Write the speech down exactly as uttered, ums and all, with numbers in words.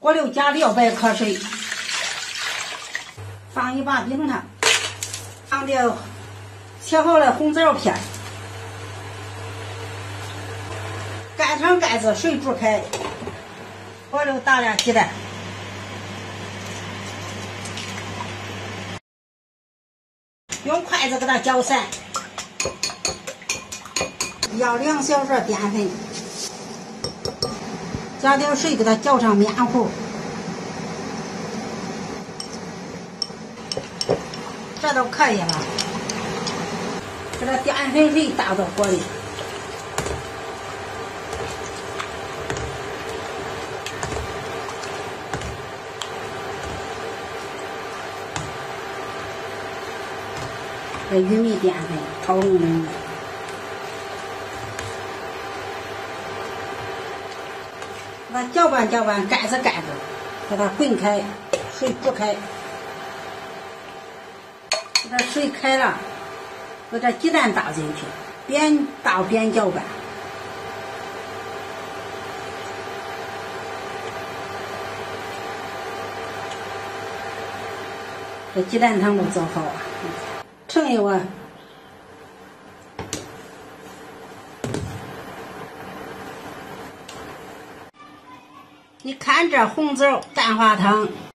锅里加两百克水，放一把冰糖，放点切好的红枣片，盖上盖子，水煮开。锅里打点鸡蛋，用筷子给它搅散，要两小勺淀粉，加点水给它搅成面糊。这都可以了，给它淀粉水打到锅里。这玉米淀粉炒成米，给它搅拌搅拌，盖子盖着，给它滚开，水煮开。这水开了，把这鸡蛋倒进去，边倒边搅拌。这鸡蛋汤都做好了。盛一碗，你看这红枣蛋花汤。